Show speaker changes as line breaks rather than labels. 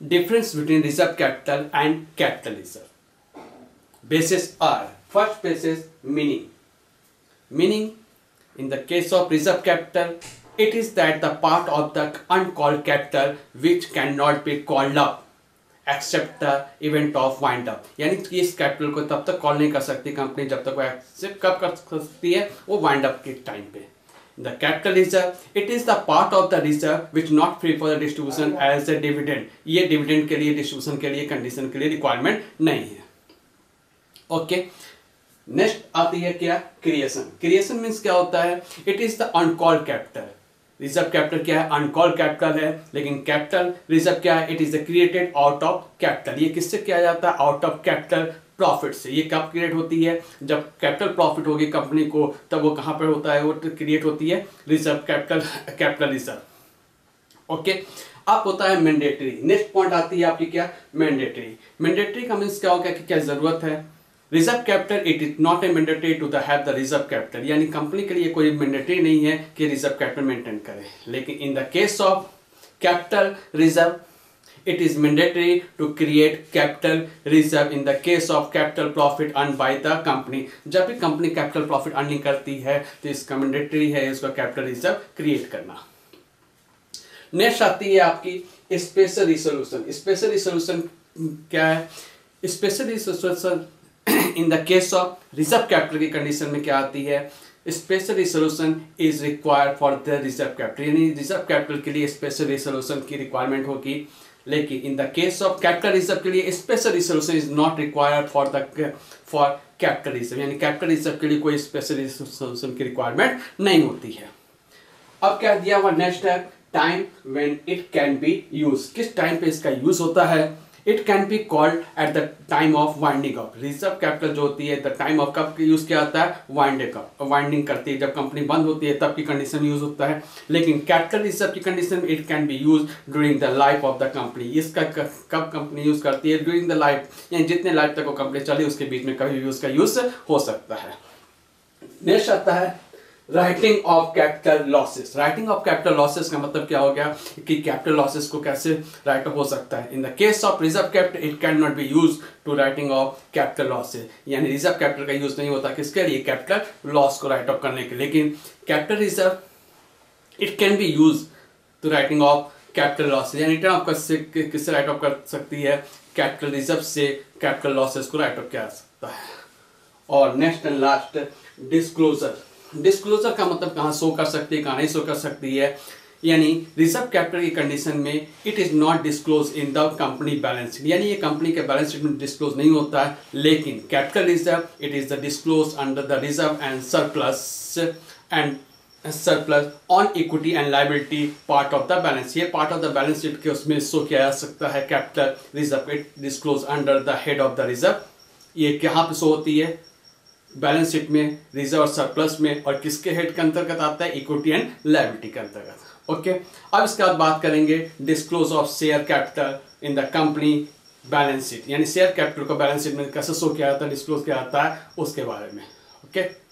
Difference between reserve capital and capital reserve. Bases are, first basis, meaning. Meaning, in the case of reserve capital, it is that the part of the uncalled capital which cannot be called up except the event of wind up. यानी कि इस capital को तब तक call नहीं कर सकती company जब तक वो एक्सेप्ट कब कर सकती है, वो वाइंड अप के टाइम पे. The capital reserve, it is the part of the reserve which not free for the distribution as a dividend. ये dividend के लिए, distribution के लिए, condition के लिए requirement नहीं है. Okay. Next आती है क्या? Creation. Creation means क्या होता है? It is the uncalled capital. Reserve capital क्या है? Uncalled capital है. लेकिन capital reserve क्या है? It is the created out of capital. ये किससे किया जाता है? Out of capital प्रॉफिट से. ये कब क्रिएट होती है? जब कैपिटल प्रॉफिट होगी कंपनी को, तब वो कहाँ पर होता है? वो क्रिएट होती है रिजर्व कैपिटल रिजर्व. ओके. अब होता है मैंडेटरी. नेक्स्ट पॉइंट आती है आपकी क्या? मैंडेटरी. मैंडेटरी का मीन्स क्या होगा कि क्या जरूरत है? Reserve capital it is not a mandatory to have the reserve capital. यानी कंपनी के लिए कोई मैंडेटरी नहीं है कि रिजर्व कैपिटल मेंटेन करे. लेकिन in the case of capital reserve it is mandatory to create capital reserve in the case of capital profit earned by the company. जब भी कंपनी कैपिटल प्रॉफिट अर्निंग करती है तो इसका मैंडेटरी है इसका कैपिटल रिजर्व क्रिएट करना. Next आती है आपकी स्पेशल रिसोल्यूशन. स्पेशल रिसोल्यूशन क्या है? Special resolution in the case of reserve capital की कंडीशन में क्या आती है? Special resolution is required for the reserve capital. यानी रिजर्व कैपिटल के लिए स्पेशल रिसोल्यूशन की रिक्वायरमेंट होगी. लेकिन in the case of capital reserve के लिए special resolution is not required for capital reserve. यानी कैपिटल रिजर्व के लिए कोई स्पेशल रिसोल्यूशन की रिक्वायरमेंट नहीं होती है. अब क्या दिया हुआ? नेक्स्ट है time when it can be use. किस टाइम पे इसका यूज होता है? It can be called at the time of winding up. Reserve capital जो होती है द टाइम ऑफ कब यूज किया जाता है? वाइंडिंग करती है, जब कंपनी बंद होती है तब की कंडीशन में यूज होता है. लेकिन कैपिटल रिजर्व की कंडीशन में it can be use during the life of the company. इसका कब कंपनी यूज करती है? ड्यूरिंग द लाइफ, यानी जितने लाइफ तक वो कंपनी चली उसके बीच में कभी भी उसका यूज हो सकता है. नेक्स्ट आता है writing off capital losses. Writing off capital losses का मतलब क्या हो गया कि कैपिटल लॉसेस को कैसे राइट ऑफ हो सकता है? In the case of reserve capital it can not be use to writing off capital losses. यानी रिजर्व कैपिटल का यूज नहीं होता किसके लिए? कैपिटल लॉस को राइट ऑफ करने के. लेकिन capital reserve it can be use to writing off capital losses. यानी रिटर्न ऑफ किससे राइट ऑफ कर सकती है? कैपिटल रिजर्व से कैपिटल लॉसेस को राइट ऑफ किया जा सकता है. और next and last disclosure. Disclosure का मतलब कहाँ शो कर सकती है, कहाँ नहीं शो कर सकती है. यानी रिजर्व कैपिटल की कंडीशन में it is not disclose in the company balance sheet. यानी ये कंपनी के बैलेंस शीट में डिस्क्लोज नहीं होता है. लेकिन capital reserve it is the disclose under the reserve and surplus on equity and liability part of the balance. ये part of the balance sheet के उसमें शो किया जा सकता है. Capital reserve it disclose under the head of the reserve. ये कहाँ पे शो होती है? बैलेंस शीट में, रिजर्व और सरप्लस में. और किसके हेड के अंतर्गत आता है? इक्विटी एंड लायबिलिटी के अंतर्गत. ओके. अब इसके बाद बात करेंगे disclose of share capital in the company balance sheet. यानी शेयर कैपिटल को बैलेंस शीट में कैसे शो किया जाता है, डिस्क्लोज किया जाता है, उसके बारे में. ओके.